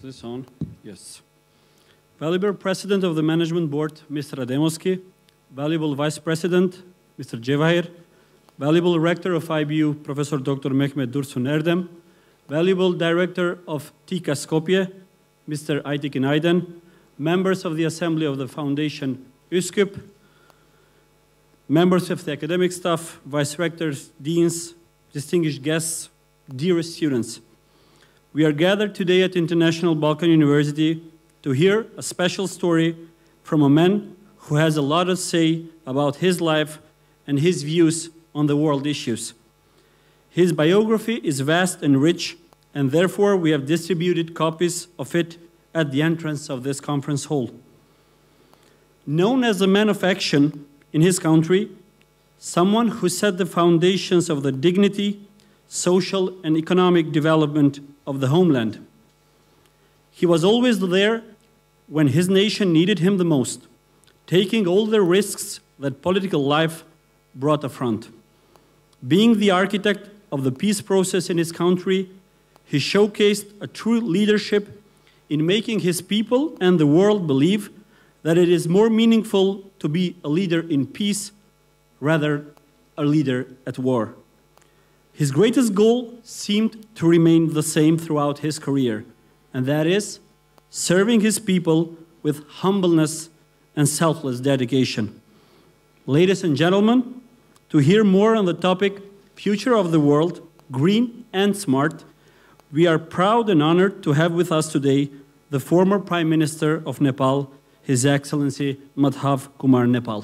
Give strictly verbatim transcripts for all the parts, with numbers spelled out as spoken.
this on? Yes. Valuable President of the Management Board, Mister Ademowski, valuable Vice President, Mister Cevahir, valuable Rector of I B U, Professor Doctor Mehmet Dursun Erdem, valuable Director of TİKA Skopje, Mister Aytekin Aydın, members of the Assembly of the Foundation Üsküp, members of the academic staff, vice rectors, deans, distinguished guests, dearest students. We are gathered today at International Balkan University to hear a special story from a man who has a lot to say about his life and his views on the world issues. His biography is vast and rich, and therefore we have distributed copies of it at the entrance of this conference hall. Known as a man of action in his country, someone who set the foundations of the dignity, social and economic development of the homeland. He was always there when his nation needed him the most, taking all the risks that political life brought affront. Being the architect of the peace process in his country, he showcased a true leadership in making his people and the world believe that it is more meaningful to be a leader in peace rather a leader at war. His greatest goal seemed to remain the same throughout his career, and that is serving his people with humbleness and selfless dedication. Ladies and gentlemen, to hear more on the topic, Future of the World, Green and Smart, we are proud and honored to have with us today the former Prime Minister of Nepal, His Excellency Madhav Kumar Nepal.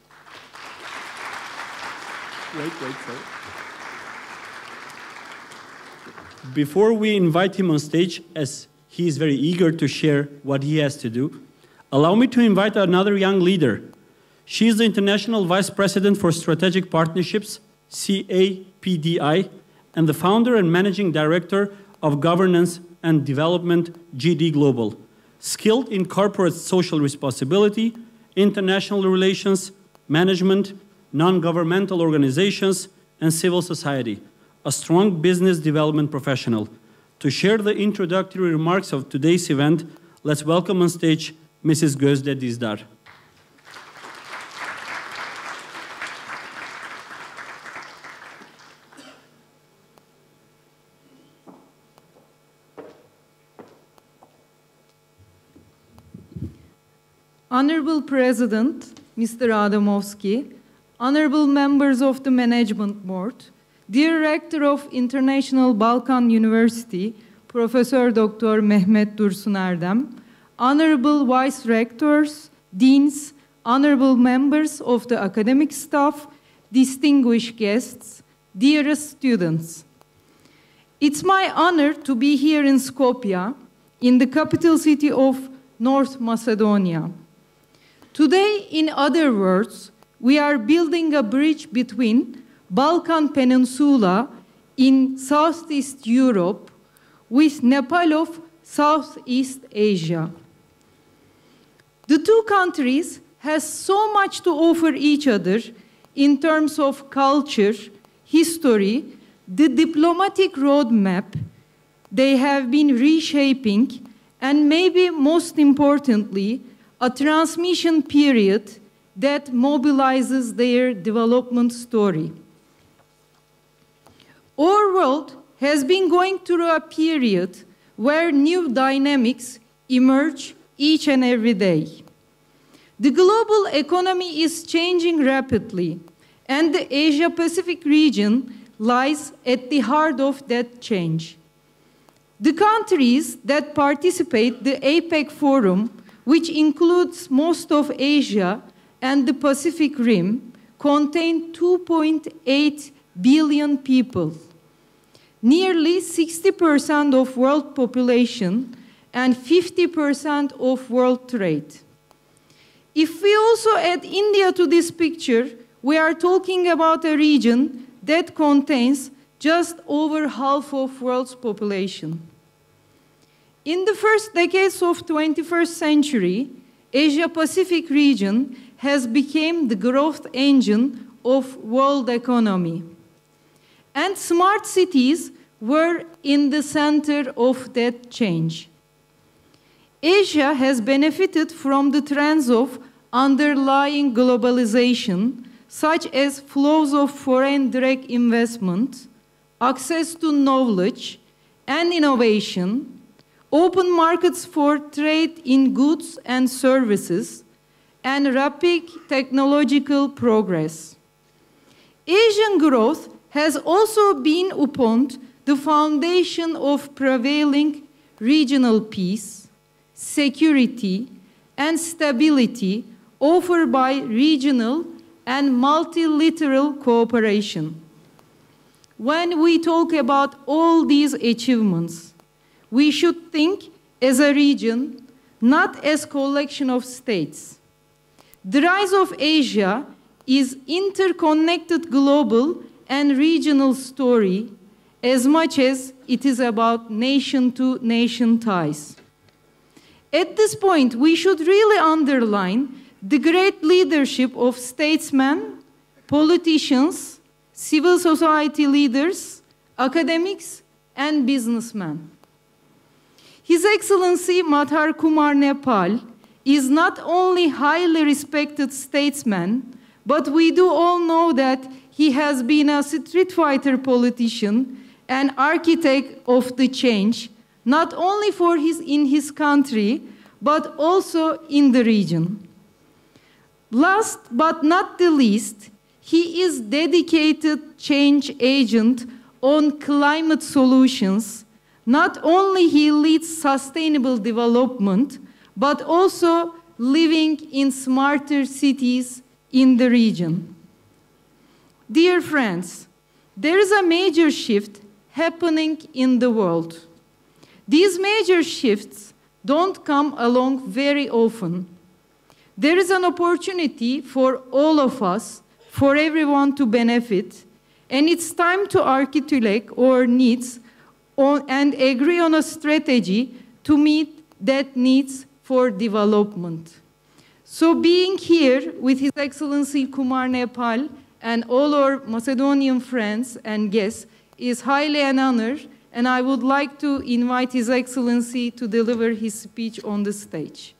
Wait, wait, wait. Before we invite him on stage, as he is very eager to share what he has to do, allow me to invite another young leader. She is the International Vice President for Strategic Partnerships, C A P D I, and the founder and managing director of Governance and Development, G D Global, skilled in corporate social responsibility, international relations, management, non-governmental organizations, and civil society, a strong business development professional. To share the introductory remarks of today's event, let's welcome on stage Missus Gözde Dizdar. Honorable President, Mister Ademowski, honorable members of the Management Board, dear Rector of International Balkan University, Professor Doctor Mehmet Dursun Erdem, honorable Vice Rectors, Deans, honorable members of the academic staff, distinguished guests, dearest students. It's my honor to be here in Skopje, in the capital city of North Macedonia. Today, in other words, we are building a bridge between Balkan Peninsula in Southeast Europe with Nepal of Southeast Asia. The two countries have so much to offer each other in terms of culture, history, the diplomatic roadmap they have been reshaping, and maybe most importantly, a transmission period that mobilizes their development story. Our world has been going through a period where new dynamics emerge each and every day. The global economy is changing rapidly, and the Asia-Pacific region lies at the heart of that change. The countries that participate the APEC Forum, which includes most of Asia and the Pacific Rim, contain two point eight billion people, nearly sixty percent of world population and fifty percent of world trade. If we also add India to this picture, we are talking about a region that contains just over half of world's population. In the first decades of the twenty-first century, Asia-Pacific region has become the growth engine of world economy. And smart cities were in the center of that change. Asia has benefited from the trends of underlying globalization, such as flows of foreign direct investment, access to knowledge and innovation, open markets for trade in goods and services, and rapid technological progress. Asian growth has also been upon the foundation of prevailing regional peace, security, and stability offered by regional and multilateral cooperation. When we talk about all these achievements, we should think as a region, not as a collection of states. The rise of Asia is interconnected global and regional story as much as it is about nation-to-nation ties. At this point, we should really underline the great leadership of statesmen, politicians, civil society leaders, academics, and businessmen. His Excellency Madhav Kumar Nepal is not only highly respected statesman, but we do all know that he has been a street fighter politician and architect of the change, not only for his, in his country, but also in the region. Last but not the least, he is dedicated change agent on climate solutions. Not only he leads sustainable development, but also living in smarter cities in the region. Dear friends, there is a major shift happening in the world. These major shifts don't come along very often. There is an opportunity for all of us, for everyone to benefit, and it's time to articulate our needs on, and agree on a strategy to meet that needs for development. So being here with His Excellency Kumar Nepal and all our Macedonian friends and guests is highly an honor, and I would like to invite His Excellency to deliver his speech on the stage.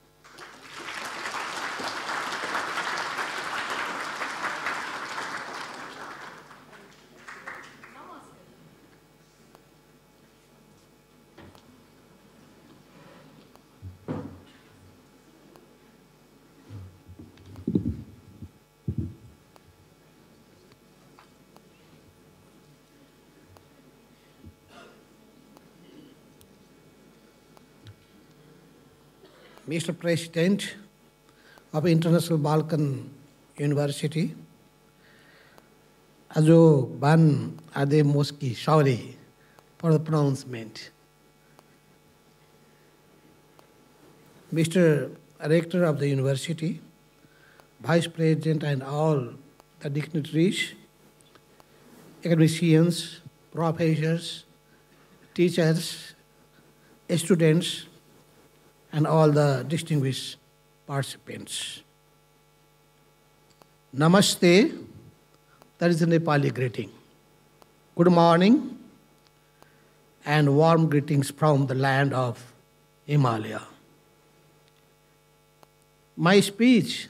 Mister President of International Balkan University, Ajo Ban Ademoski, sorry for the pronouncement. Mister Rector of the University, Vice President and all the dignitaries, academicians, professors, teachers, students, and all the distinguished participants. Namaste, that is a Nepali greeting. Good morning, and warm greetings from the land of Himalaya. My speech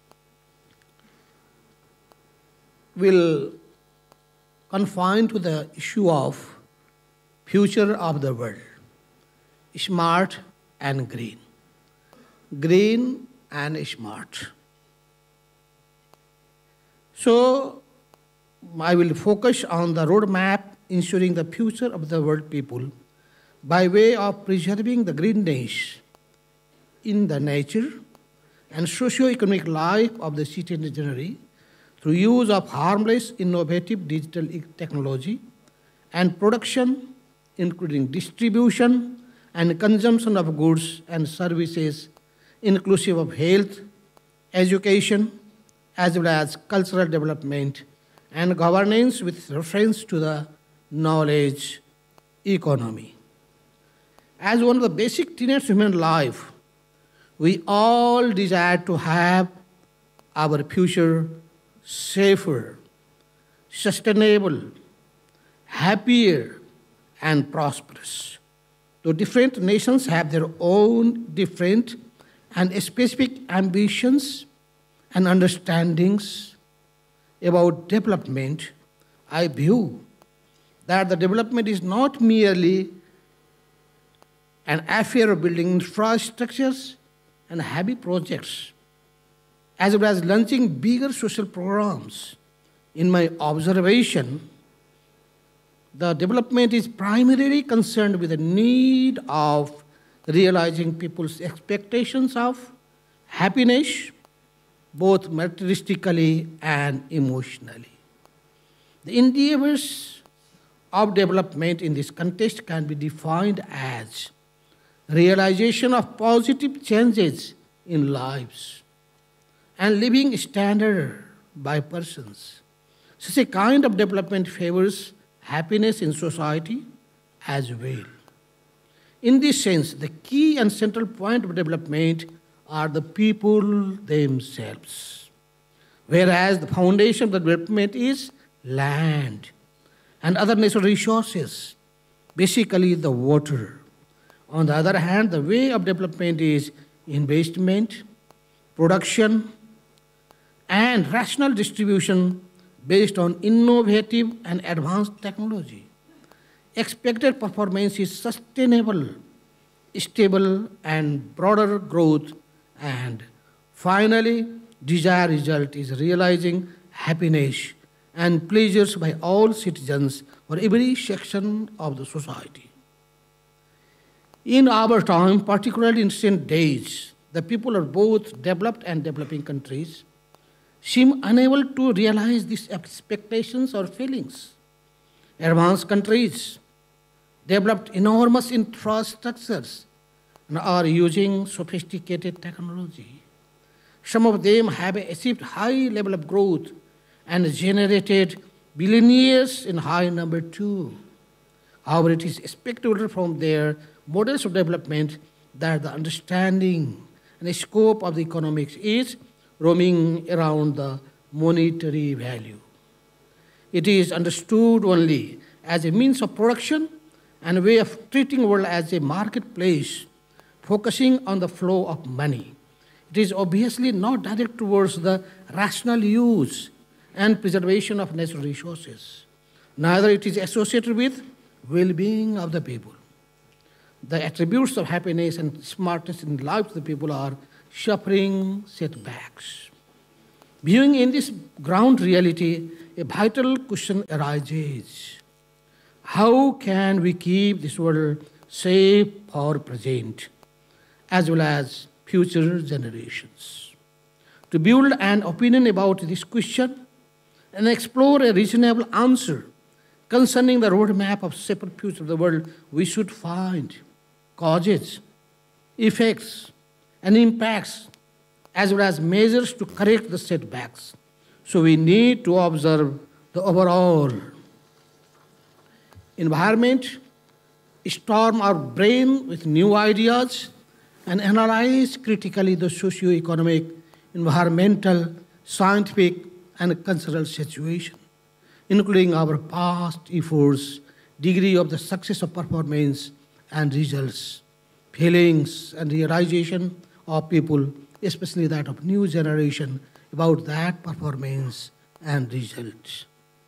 will confine to the issue of future of the world, smart and green. Green and smart. So I will focus on the roadmap ensuring the future of the world people by way of preserving the greenness in the nature and socio-economic life of the citizenry through use of harmless, innovative digital technology and production, including distribution and consumption of goods and services, inclusive of health, education, as well as cultural development and governance with reference to the knowledge economy. As one of the basic tenets of human life, we all desire to have our future safer, sustainable, happier, and prosperous. though different nations have their own different and specific ambitions and understandings about development, I view that the development is not merely an affair of building infrastructures and heavy projects, as well as launching bigger social programs. In my observation, the development is primarily concerned with the need of realizing people's expectations of happiness, both materialistically and emotionally. The endeavors of development in this context can be defined as realization of positive changes in lives and living standard by persons. Such a kind of development favors happiness in society as well. In this sense, the key and central point of development are the people themselves, whereas the foundation of the development is land and other natural resources, basically the water. On the other hand, the way of development is investment, production, and rational distribution based on innovative and advanced technology. Expected performance is sustainable, stable, and broader growth. And finally, desired result is realizing happiness and pleasures by all citizens for every section of the society. In our time, particularly in recent days, the people of both developed and developing countries seem unable to realize these expectations or feelings. Advanced countries developed enormous infrastructures and are using sophisticated technology. Some of them have achieved high level of growth and generated billionaires in high number too. However, it is expected from their models of development that the understanding and the scope of the economics is roaming around the monetary value. It is understood only as a means of production and a way of treating the world as a marketplace, focusing on the flow of money. It is obviously not directed towards the rational use and preservation of natural resources. Neither it is associated with well-being of the people. The attributes of happiness and smartness in the lives of the people are suffering setbacks. Viewing in this ground reality, a vital question arises. How can we keep this world safe for present as well as future generations? To build an opinion about this question and explore a reasonable answer concerning the roadmap of separate future of the world, we should find causes, effects, and impacts, as well as measures to correct the setbacks. So we need to observe the overall environment, storm our brain with new ideas, and analyze critically the socio-economic, environmental, scientific, and cultural situation, including our past efforts, degree of the success of performance and results, feelings and realization of people, especially that of new generation, about that performance and results.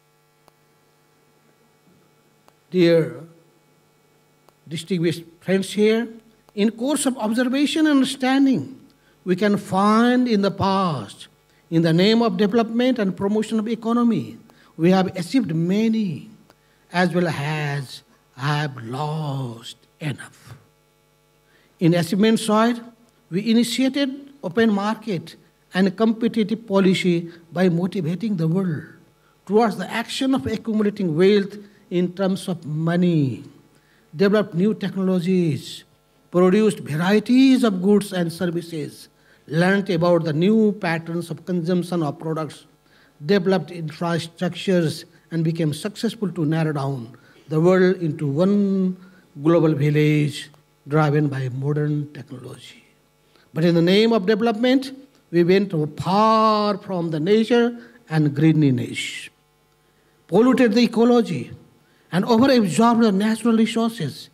Dear distinguished friends here, in course of observation and understanding, we can find in the past, in the name of development and promotion of economy, we have achieved many, as well as have lost enough. In achievement side, we initiated open market and competitive policy by motivating the world towards the action of accumulating wealth in terms of money, developed new technologies, produced varieties of goods and services, learned about the new patterns of consumption of products, developed infrastructures, and became successful to narrow down the world into one global village driven by modern technology. But in the name of development, we went far from the nature and greeniness, polluted the ecology, and overabsorbed the natural resources,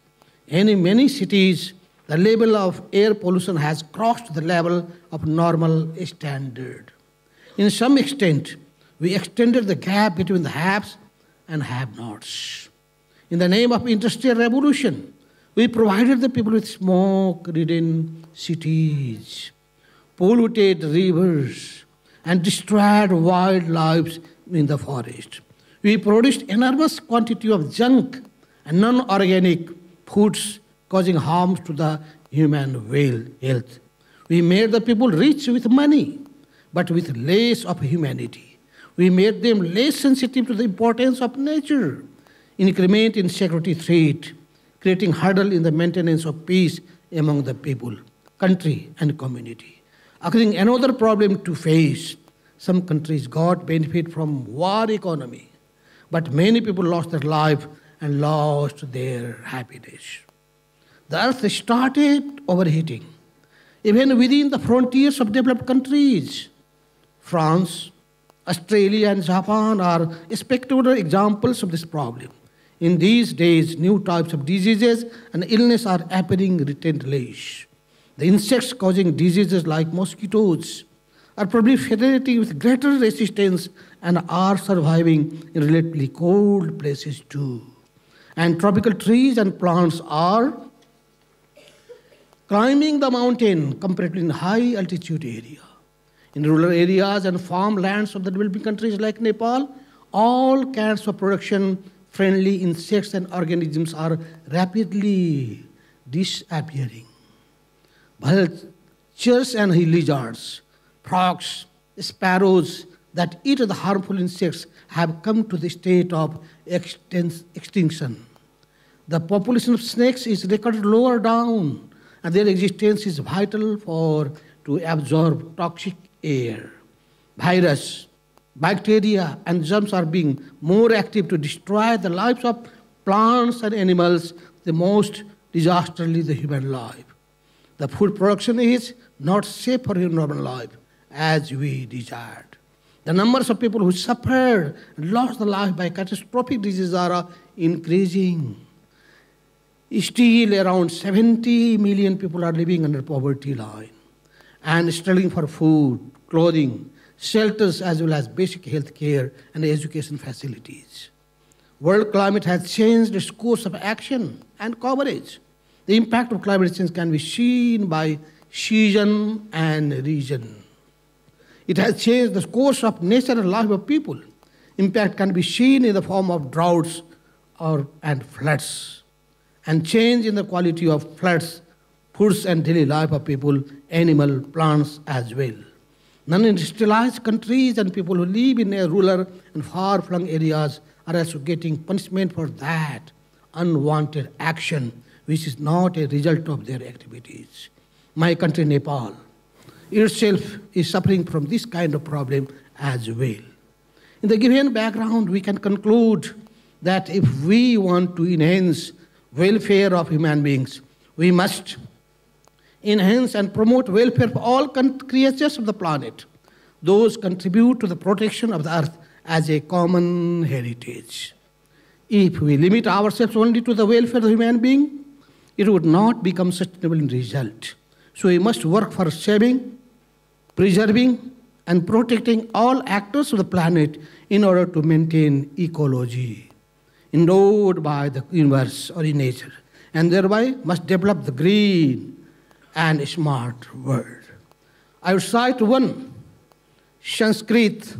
In many cities, the level of air pollution has crossed the level of normal standard. In some extent, we extended the gap between the haves and have-nots. In the name of industrial revolution, we provided the people with smoke-ridden cities, polluted rivers, and destroyed wildlife in the forest. We produced enormous quantity of junk and non-organic foods causing harm to the human health. We made the people rich with money, but with less of humanity. We made them less sensitive to the importance of nature, increment in security threat, creating hurdle in the maintenance of peace among the people, country, and community. Occurring another problem to face, some countries got benefit from war economy, but many people lost their life and lost their happiness. The earth started overheating, even within the frontiers of developed countries. France, Australia, and Japan are spectacular examples of this problem. In these days, new types of diseases and illness are appearing relentlessly. The insects causing diseases like mosquitoes are proliferating with greater resistance and are surviving in relatively cold places too. And tropical trees and plants are climbing the mountain comparatively in high altitude area. In rural areas and farmlands of the developing countries like Nepal, all kinds of production-friendly insects and organisms are rapidly disappearing. Vultures and lizards, frogs, sparrows that eat the harmful insects have come to the state of extinction. The population of snakes is recorded lower down, and their existence is vital for to absorb toxic air. Virus, bacteria, and germs are being more active to destroy the lives of plants and animals, the most disastrously the human life. The food production is not safe for human life as we desired. The numbers of people who suffered and lost their life by catastrophic diseases are increasing. Still, around seventy million people are living under poverty line and struggling for food, clothing, shelters, as well as basic health care and education facilities. World climate has changed its course of action and coverage. The impact of climate change can be seen by season and region. It has changed the course of nature and life of people. Impact can be seen in the form of droughts or, and floods, and change in the quality of floods, foods, and daily life of people, animal, plants as well. Non-industrialized countries and people who live in rural and far-flung areas are also getting punishment for that unwanted action, which is not a result of their activities. My country, Nepal, itself is suffering from this kind of problem as well. In the given background, we can conclude that if we want to enhance welfare of human beings, we must enhance and promote welfare for all creatures of the planet. Those contribute to the protection of the earth as a common heritage. If we limit ourselves only to the welfare of the human being, it would not become sustainable in result. So we must work for saving, preserving, and protecting all actors of the planet in order to maintain ecology endowed by the universe or in nature, and thereby must develop the green and smart world. I will cite one Sanskrit.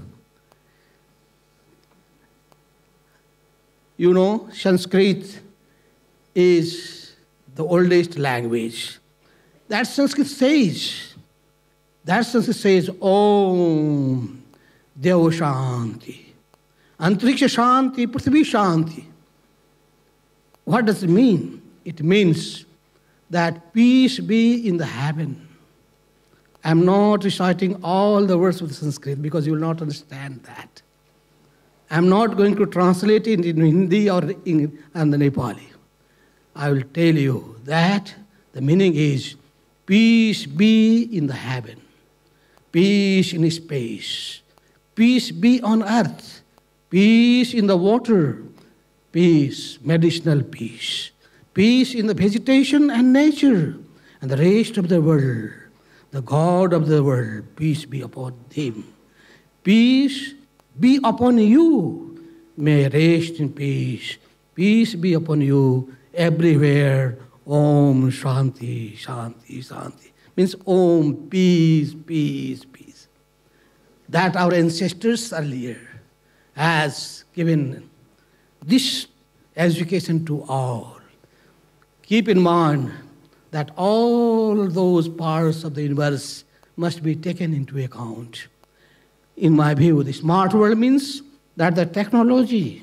You know, Sanskrit is the oldest language. That Sanskrit says, that Sanskrit says, Om Deva Shanti, Antariksha Shanti, Prithvi Shanti. What does it mean? It means that peace be in the heaven. I am not reciting all the words of the Sanskrit because you will not understand that. I am not going to translate it in Hindi or in and the Nepali. I will tell you that the meaning is peace be in the heaven, peace in space, peace be on earth, peace in the water, peace, medicinal peace, peace in the vegetation and nature, and the rest of the world. The God of the world, peace be upon them. Peace be upon you. May rest in peace. Peace be upon you everywhere. Om Shanti, Shanti, Shanti. Means Om, peace, peace, peace. That our ancestors earlier has given this education to all. Keep in mind that all those parts of the universe must be taken into account. In my view, the smart world means that the technology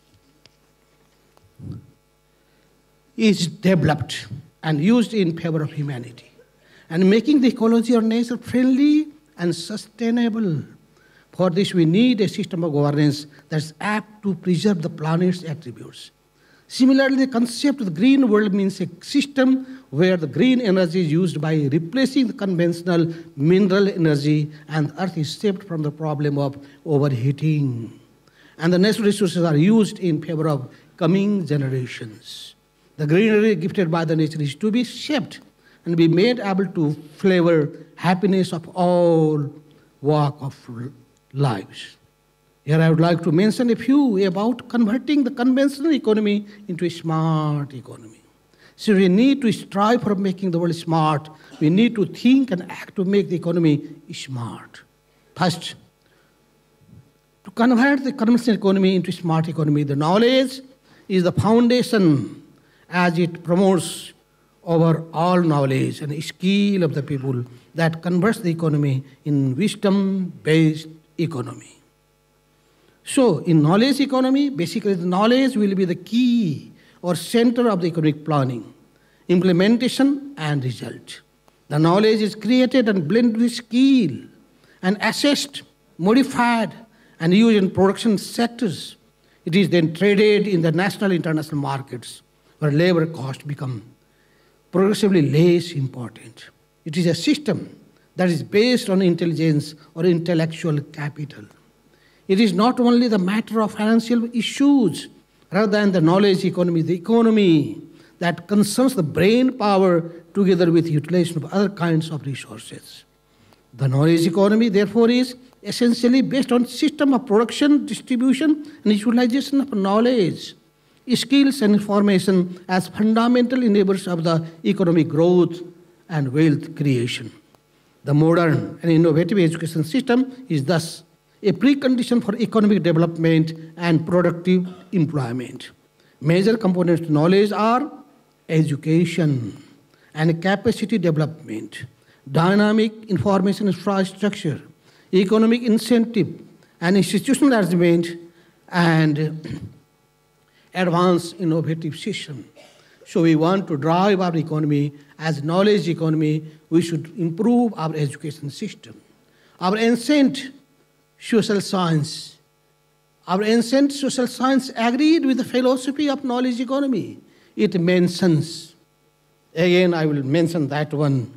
is developed and used in favor of humanity, and making the ecology or nature friendly and sustainable. For this, we need a system of governance that's apt to preserve the planet's attributes. Similarly, the concept of the green world means a system where the green energy is used by replacing the conventional mineral energy, and the earth is saved from the problem of overheating. And the natural resources are used in favor of coming generations. The greenery gifted by the nature is to be shaped and be made able to flavor happiness of all walk of lives. Here I would like to mention a few about converting the conventional economy into a smart economy. So we need to strive for making the world smart. We need to think and act to make the economy smart. First, to convert the conventional economy into a smart economy, the knowledge is the foundation, as it promotes over all knowledge and skill of the people that converts the economy in wisdom-based economy. So, in knowledge economy, basically the knowledge will be the key or center of the economic planning, implementation and result. The knowledge is created and blended with skill and assessed, modified and used in production sectors. It is then traded in the national international markets, where labor costs become progressively less important. It is a system that is based on intelligence or intellectual capital. It is not only the matter of financial issues, rather than the knowledge economy, the economy that concerns the brain power together with utilization of other kinds of resources. The knowledge economy, therefore, is essentially based on system of production, distribution, and utilization of knowledge, skills and information as fundamental enablers of the economic growth and wealth creation. The modern and innovative education system is thus a precondition for economic development and productive employment. Major components of knowledge are education and capacity development, dynamic information infrastructure, economic incentive and institutional arrangement, and advanced innovative system. So we want to drive our economy as knowledge economy. We should improve our education system. Our ancient social science, our ancient social science agreed with the philosophy of knowledge economy. It mentions, again I will mention that one,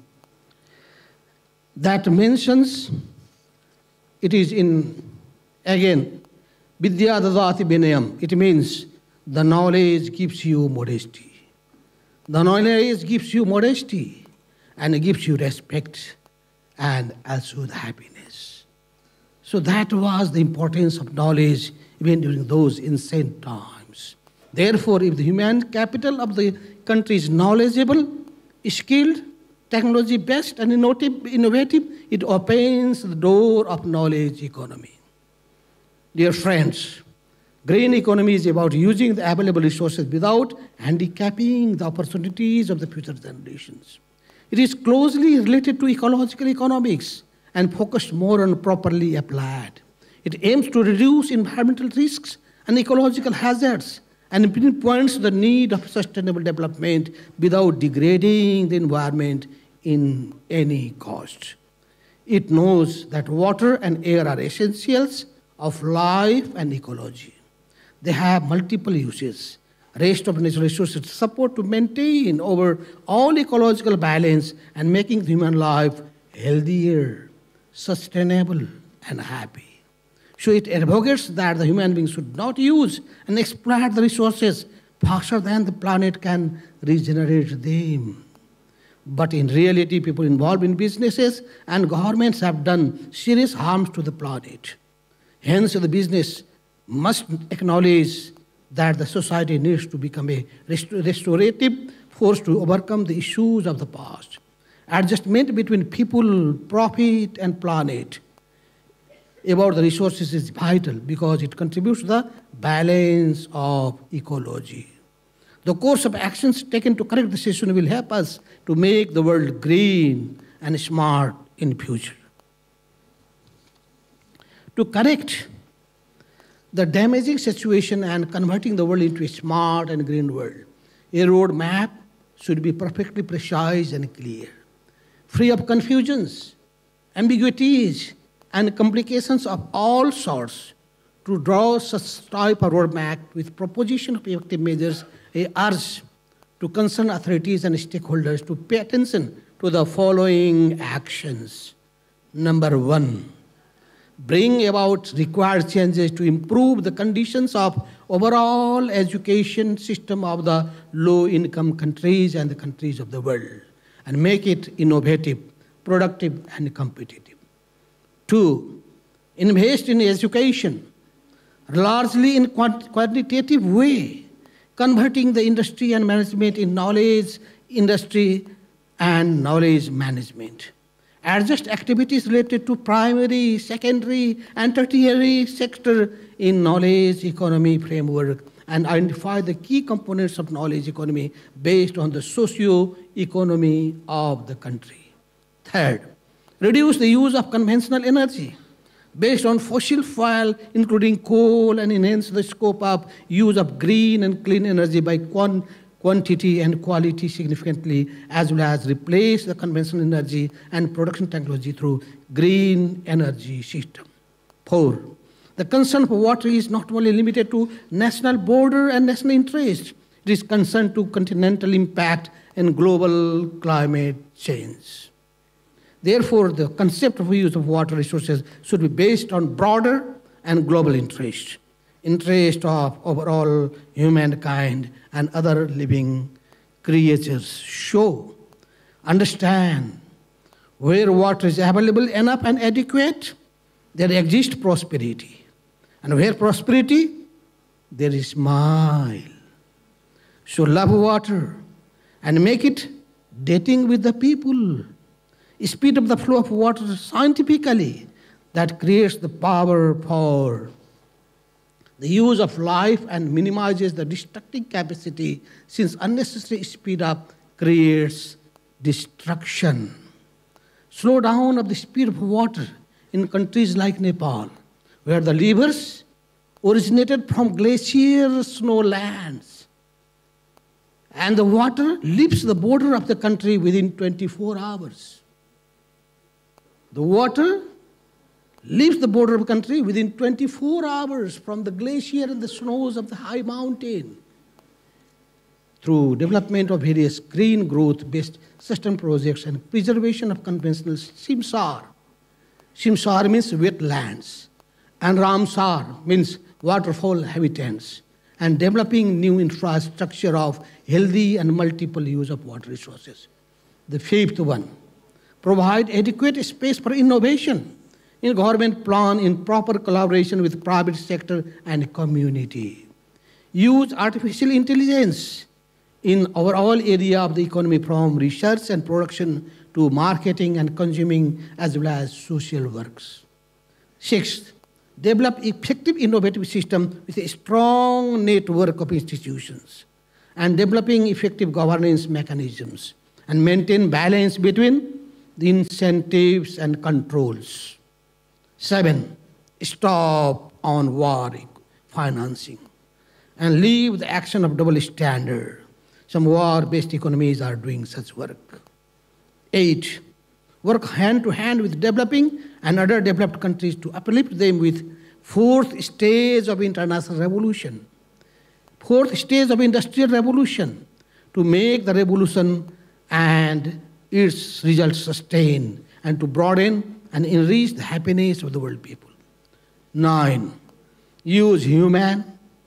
that mentions, it is in, again, Vidya Dadati Vinayam. It means the knowledge gives you modesty. The knowledge gives you modesty and it gives you respect and also the happiness. So that was the importance of knowledge even during those ancient times. Therefore, if the human capital of the country is knowledgeable, skilled, technology-based and innovative, it opens the door of knowledge economy. Dear friends, green economy is about using the available resources without handicapping the opportunities of the future generations. It is closely related to ecological economics and focused more on properly applied. It aims to reduce environmental risks and ecological hazards and pinpoints the need of sustainable development without degrading the environment in any cost. It knows that water and air are essentials of life and ecology. They have multiple uses. Rest of natural resources support to maintain over all ecological balance and making human life healthier, sustainable, and happy. So it advocates that the human beings should not use and exploit the resources faster than the planet can regenerate them. But in reality, people involved in businesses and governments have done serious harms to the planet. Hence, the business must acknowledge that the society needs to become a restorative force to overcome the issues of the past. Adjustment between people, profit, and planet about the resources is vital because it contributes to the balance of ecology. The course of actions taken to correct the situation will help us to make the world green and smart in the future. To correct the damaging situation and converting the world into a smart and green world, a roadmap should be perfectly precise and clear, free of confusions, ambiguities, and complications of all sorts. To draw such type of roadmap with proposition of effective measures, I urge to concerned authorities and stakeholders to pay attention to the following actions. Number one, bring about required changes to improve the conditions of overall education system of the low-income countries and the countries of the world, and make it innovative, productive, and competitive. Two, invest in education, largely in quant quantitative way, converting the industry and management in knowledge industry and knowledge management. Adjust activities related to primary, secondary, and tertiary sector in knowledge economy framework and identify the key components of knowledge economy based on the socio-economy of the country. Third, reduce the use of conventional energy based on fossil fuel, including coal, and enhance the scope of use of green and clean energy by quant quantity and quality significantly, as well as replace the conventional energy and production technology through green energy system. Four, the concern for water is not only limited to national border and national interest, it is concerned to continental impact and global climate change. Therefore, the concept of use of water resources should be based on broader and global interest, interest of overall humankind and other living creatures. Show, understand, where water is available enough and adequate, there exists prosperity. And where prosperity, there is smile. So love water and make it dating with the people. Speed up the flow of water scientifically. That creates the power for the use of life and minimizes the destructive capacity, since unnecessary speed up creates destruction. Slow down of the speed of water in countries like Nepal, where the rivers originated from glacier snowlands, and the water leaves the border of the country within twenty-four hours. The water leaves the border of the country within twenty-four hours from the glacier and the snows of the high mountain. Through development of various green growth-based system projects and preservation of conventional Simsar. Simsar means wetlands, and Ramsar means waterfall habitats, and developing new infrastructure of healthy and multiple use of water resources. The fifth one, provide adequate space for innovation in government plan in proper collaboration with private sector and community. Use artificial intelligence in overall area of the economy, from research and production to marketing and consuming, as well as social works. Sixth, develop effective innovative system with a strong network of institutions and developing effective governance mechanisms and maintain balance between the incentives and controls. Seven, stop on war financing and leave the action of double standard. Some war-based economies are doing such work. Eight, work hand to hand with developing and other developed countries to uplift them with fourth stage of international revolution, fourth stage of industrial revolution, to make the revolution and its results sustain and to broaden and enrich the happiness of the world people. Nine, use human,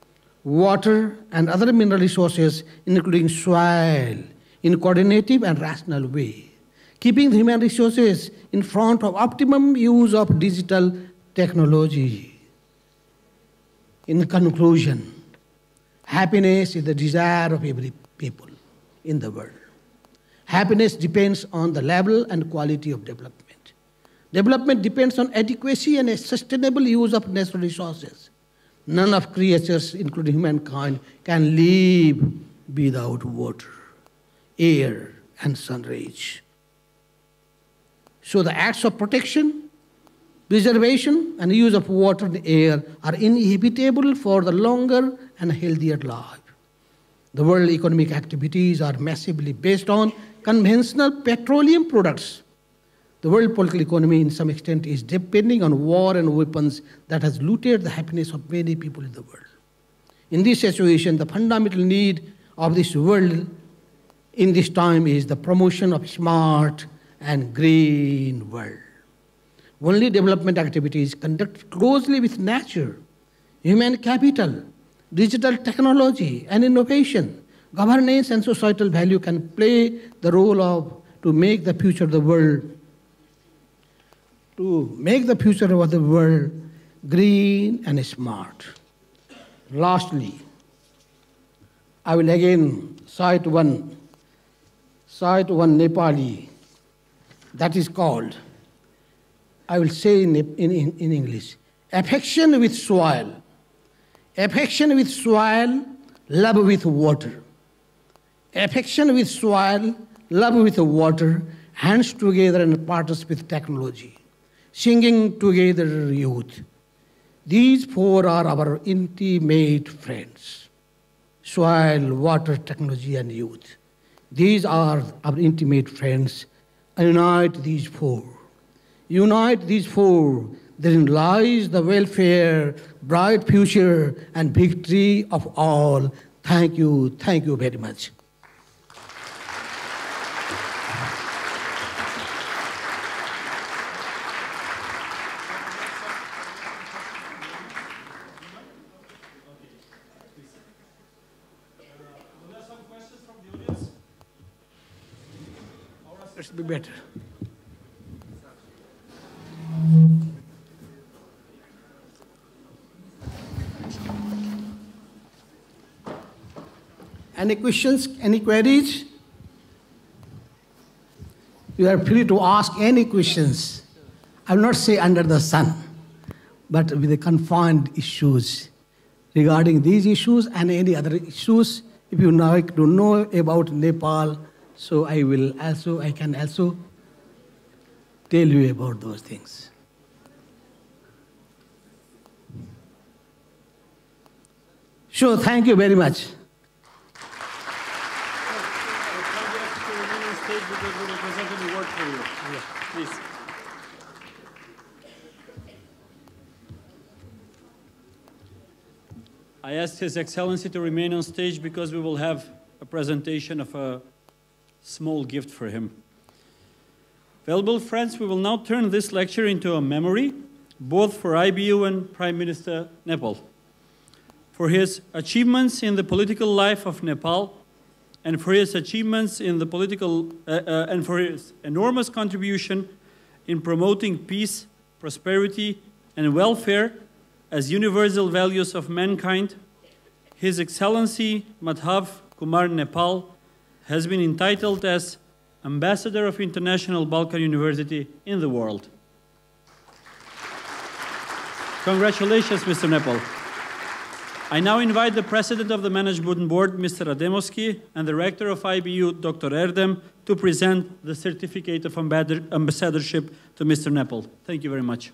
water, and other mineral resources, including soil, in a coordinated and rational way, keeping the human resources in front of optimum use of digital technology. In conclusion, happiness is the desire of every people in the world. Happiness depends on the level and quality of development. Development depends on adequacy and a sustainable use of natural resources. None of creatures, including humankind, can live without water, air, and sun rays. So the acts of protection, preservation, and use of water and air are inevitable for the longer and healthier life. The world economic activities are massively based on conventional petroleum products. The world political economy, in some extent, is depending on war and weapons that has looted the happiness of many people in the world. In this situation, the fundamental need of this world in this time is the promotion of smart and green world. Only development activities conducted closely with nature, human capital, digital technology and innovation, governance and societal value can play the role of to make the future of the world, to make the future of the world green and smart. Lastly, I will again cite one, cite one Nepali that is called, I will say in, in, in English, affection with soil. Affection with soil, love with water. Affection with soil, love with water, hands together and partners with technology. Singing together youth. These four are our intimate friends. Soil, water, technology, and youth. These are our intimate friends. Unite these four. Unite these four. Therein lies the welfare, bright future, and victory of all. Thank you. Thank you very much. Let's be better. Any questions, any queries? You are free to ask any questions. I will not say under the sun, but with the confined issues regarding these issues and any other issues. If you like to know about Nepal, so I will also, I can also tell you about those things. So thank you very much. I asked His Excellency to remain on stage because we will have a presentation of a small gift for him. Valuable friends, we will now turn this lecture into a memory, both for I B U and Prime Minister Nepal, for his achievements in the political life of Nepal, and for his achievements in the political, uh, uh, and for his enormous contribution in promoting peace, prosperity, and welfare as universal values of mankind. His Excellency Madhav Kumar Nepal has been entitled as Ambassador of International Balkan University in the world. Congratulations, Mister Nepal. I now invite the President of the Management Board, Mister Ademovski, and the Rector of I B U, Doctor Erdem, to present the Certificate of Ambassadorship to Mister Nepal. Thank you very much.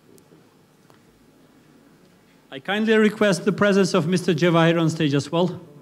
I kindly request the presence of Mister Jawahir on stage as well.